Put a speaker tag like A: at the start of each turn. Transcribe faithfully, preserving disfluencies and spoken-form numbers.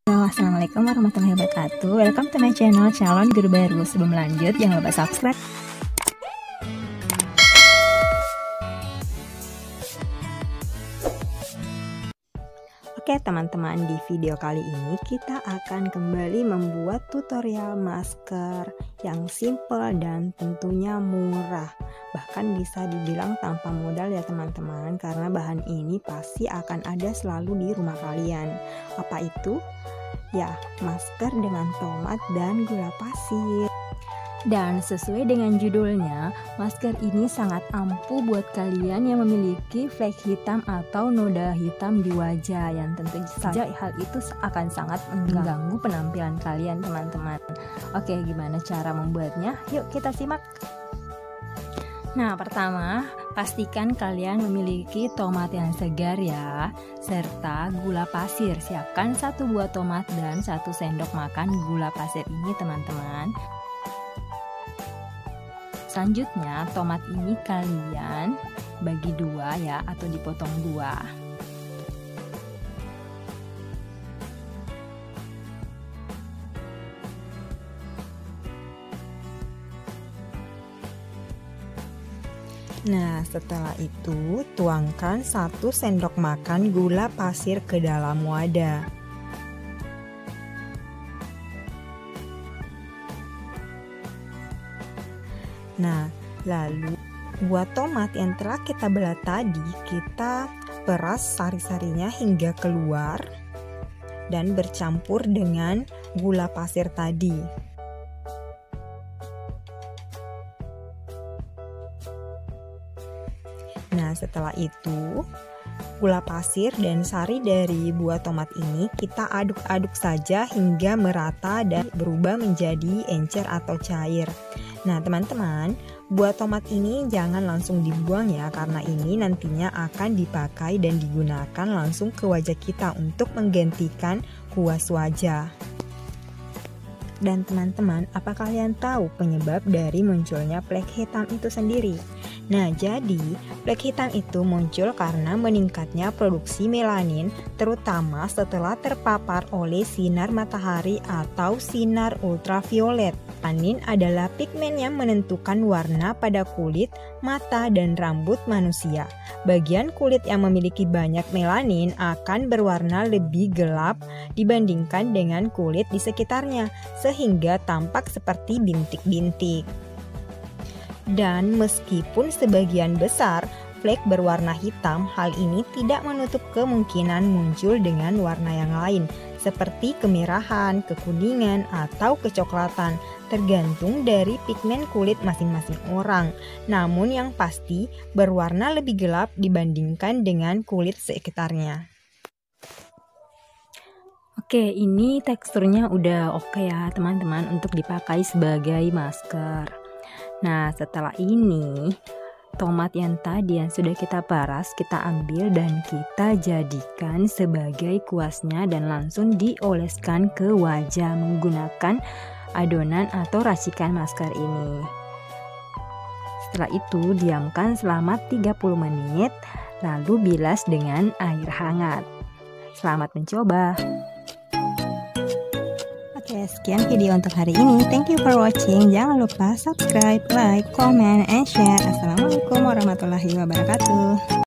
A: Halo, assalamualaikum warahmatullahi wabarakatuh. Welcome to my channel calon guru baru. Sebelum lanjut, jangan lupa subscribe. Oke teman-teman, di video kali ini kita akan kembali membuat tutorial masker yang simple dan tentunya murah. Bahkan bisa dibilang tanpa modal ya teman-teman, karena bahan ini pasti akan ada selalu di rumah kalian. Apa itu? Ya, masker dengan tomat dan gula pasir. Dan sesuai dengan judulnya, masker ini sangat ampuh buat kalian yang memiliki flek hitam atau noda hitam di wajah, yang tentu saja hal itu akan sangat mengganggu penampilan kalian teman-teman. Oke, gimana cara membuatnya? Yuk kita simak. Nah, pertama, pastikan kalian memiliki tomat yang segar ya, serta gula pasir. Siapkan satu buah tomat dan satu sendok makan gula pasir ini teman-teman. Selanjutnya, tomat ini kalian bagi dua ya, atau dipotong dua. Nah, setelah itu tuangkan satu sendok makan gula pasir ke dalam wadah. Nah, lalu buah tomat yang telah kita belah tadi, kita peras sari-sarinya hingga keluar dan bercampur dengan gula pasir tadi. Nah, setelah itu gula pasir dan sari dari buah tomat ini kita aduk-aduk saja hingga merata dan berubah menjadi encer atau cair. Nah teman-teman, buah tomat ini jangan langsung dibuang ya, karena ini nantinya akan dipakai dan digunakan langsung ke wajah kita untuk menggantikan kuas wajah. Dan teman-teman, apa kalian tahu penyebab dari munculnya flek hitam itu sendiri? Nah, jadi flek hitam itu muncul karena meningkatnya produksi melanin, terutama setelah terpapar oleh sinar matahari atau sinar ultraviolet. Melanin adalah pigmen yang menentukan warna pada kulit, mata, dan rambut manusia. Bagian kulit yang memiliki banyak melanin akan berwarna lebih gelap dibandingkan dengan kulit di sekitarnya, sehingga tampak seperti bintik-bintik. Dan meskipun sebagian besar flek berwarna hitam, hal ini tidak menutup kemungkinan muncul dengan warna yang lain, seperti kemerahan, kekuningan, atau kecoklatan, tergantung dari pigmen kulit masing-masing orang. Namun yang pasti berwarna lebih gelap dibandingkan dengan kulit sekitarnya. Oke, ini teksturnya udah oke ya teman-teman untuk dipakai sebagai masker. Nah, setelah ini tomat yang tadi yang sudah kita peras kita ambil dan kita jadikan sebagai kuasnya dan langsung dioleskan ke wajah menggunakan adonan atau racikan masker ini. Setelah itu diamkan selama tiga puluh menit, lalu bilas dengan air hangat. Selamat mencoba. Oke, sekian video untuk hari ini. Thank you for watching. Jangan lupa subscribe, like, comment, and share. Assalamualaikum warahmatullahi wabarakatuh.